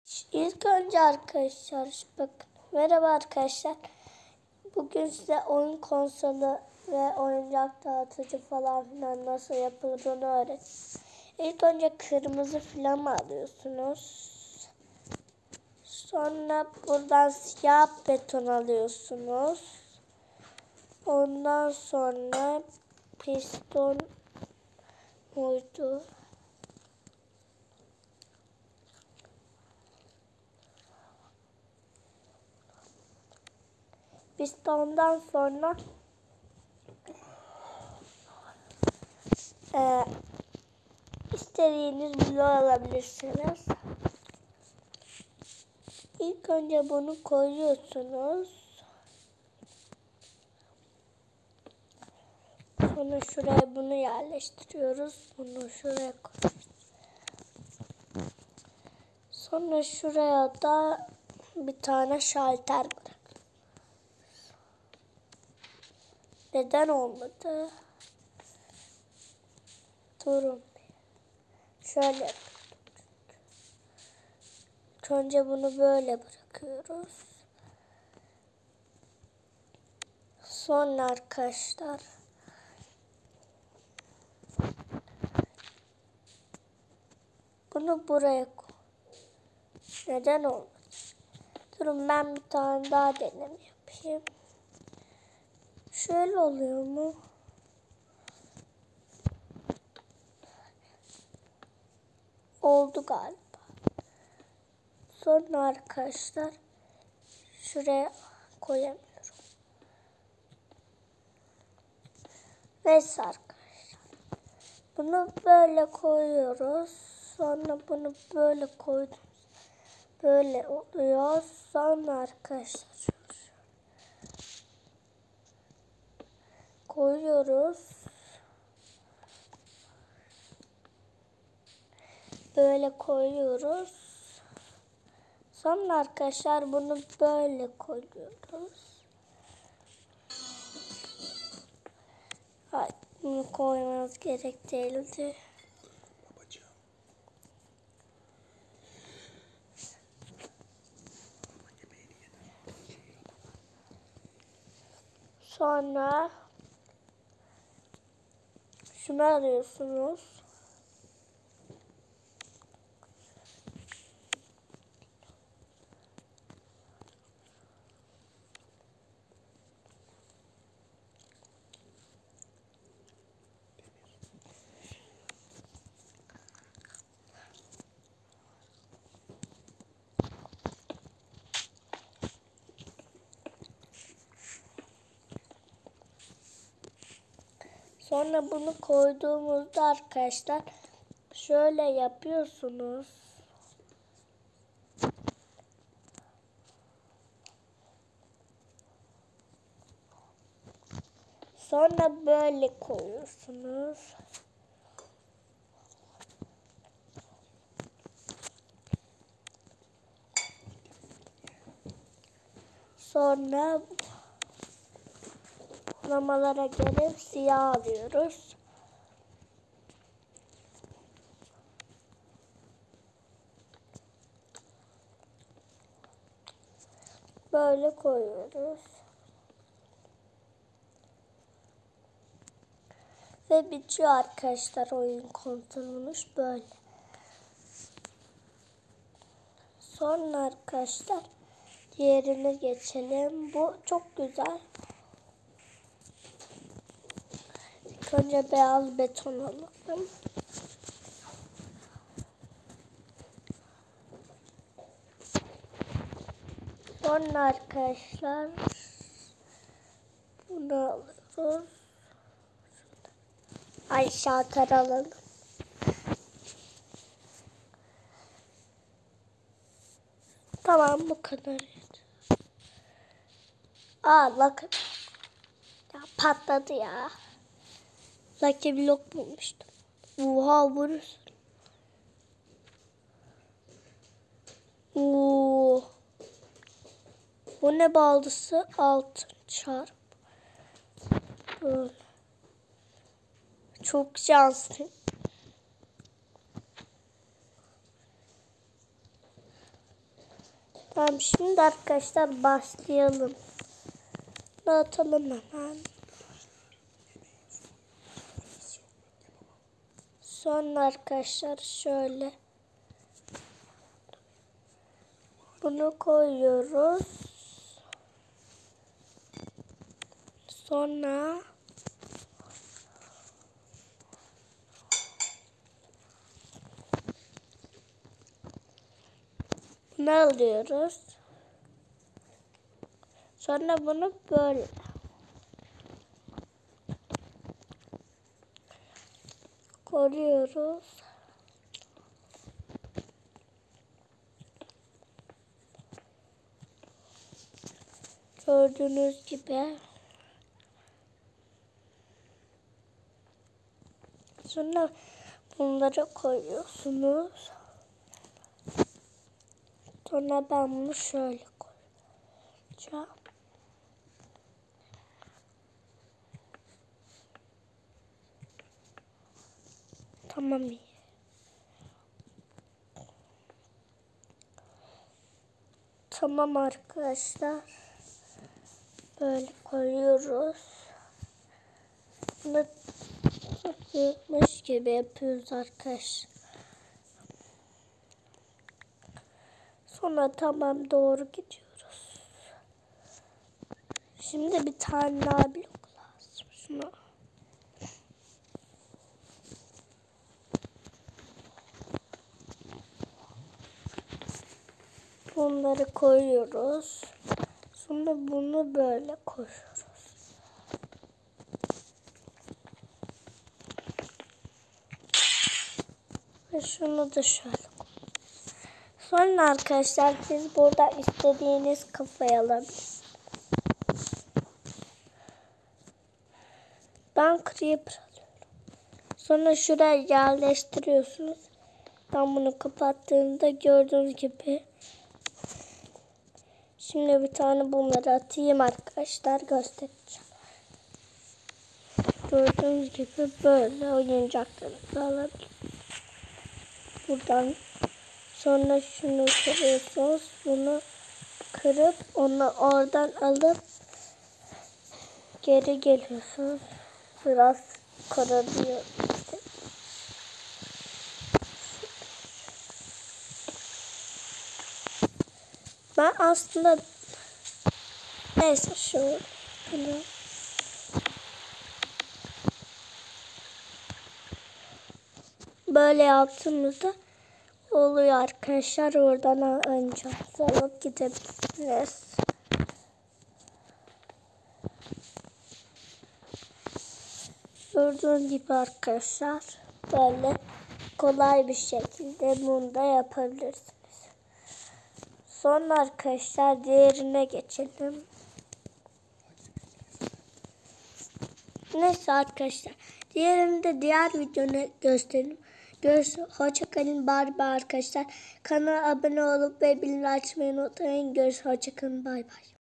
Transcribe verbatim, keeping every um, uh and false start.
İlk önce arkadaşlar bakın. Merhaba arkadaşlar. Bugün size oyun konsolu ve oyuncak dağıtıcı falan filan nasıl yapıldığını öğreteceğim. İlk önce kırmızı falan alıyorsunuz. Sonra buradan siyah beton alıyorsunuz. Ondan sonra piston muydu? Pistondan sonra e, istediğiniz bloğu alabilirsiniz. İlk önce bunu koyuyorsunuz. Sonra şuraya bunu yerleştiriyoruz. Bunu şuraya koyuyoruz. Sonra şuraya da bir tane şalter bırak. Neden olmadı? Durun. Şöyle. Önce bunu böyle bırakıyoruz. Sonra arkadaşlar bunu buraya koy. Neden olmadı? Durun ben bir tane daha deneme yapayım. Şöyle oluyor mu? Oldu galiba. Sonra arkadaşlar şuraya koyamıyorum. Neyse arkadaşlar. Bunu böyle koyuyoruz. Sonra bunu böyle koydum. Böyle oluyor. Sonra arkadaşlar koyuyoruz. Böyle koyuyoruz. Sonra arkadaşlar bunu böyle koyuyoruz. Hayır, bunu koymamız gerek değildi. Sonra şunu alıyorsunuz. Sonra bunu koyduğumuzda arkadaşlar şöyle yapıyorsunuz. Sonra böyle koyuyorsunuz. Sonra namalara gelip siyah alıyoruz. Böyle koyuyoruz. Ve bitiyor arkadaşlar oyun konsolumuz böyle. Sonra arkadaşlar diğerine geçelim. Bu çok güzel. İlk önce beyaz beton alalım. Sonra arkadaşlar bunu alıyoruz. Ay şalter alalım. Tamam bu kadar. Aa bakın. Ya patladı ya. Lucky Block bulmuştum. Oha burası. Oo. Bu ne baldısı? Altın çarp. Böyle. Çok şanslı. Tamam, şimdi arkadaşlar başlayalım. Dağıtalım hemen. Sonra arkadaşlar şöyle bunu koyuyoruz. Sonra bunu alıyoruz. Sonra bunu böyle koruyoruz. Gördüğünüz gibi. Sonra bunları koyuyorsunuz. Sonra ben bunu şöyle koyacağım. Tamam iyi. Tamam arkadaşlar. Böyle koyuyoruz. Bunu büyükmüş gibi yapıyoruz arkadaşlar. Sonra tamam doğru gidiyoruz. Şimdi bir tane daha blok lazım. Şunu. Bunları koyuyoruz. Sonra bunu böyle koyuyoruz. Ve şunu da şöyle koyuyoruz. Sonra arkadaşlar siz burada istediğiniz kafayı alabilirsiniz. Ben creeper alıyorum. Sonra şuraya yerleştiriyorsunuz. Ben bunu kapattığımda gördüğünüz gibi. Şimdi bir tane bunları atayım arkadaşlar, göstereceğim. Gördüğünüz gibi böyle oyuncaklarınızı alabilirsiniz. Buradan sonra şunu kırıyorsunuz. Bunu kırıp onu oradan alıp geri geliyorsunuz. Biraz kararıyor. Ben aslında neyse şu bunu böyle yaptığımızda oluyor arkadaşlar. Oradan önce alıp gidebiliriz. Gördüğünüz gibi arkadaşlar böyle kolay bir şekilde bunu da yapabilirsiniz. Sonra arkadaşlar diğerine geçelim. Neyse arkadaşlar. Diğerini de diğer videonu gösterelim. Görüşürüz. Hoşça kalın. Bye bye arkadaşlar. Kanala abone olup ve bildirim açmayı unutmayın. Görüşürüz. Hoşça kalın. Bay bay.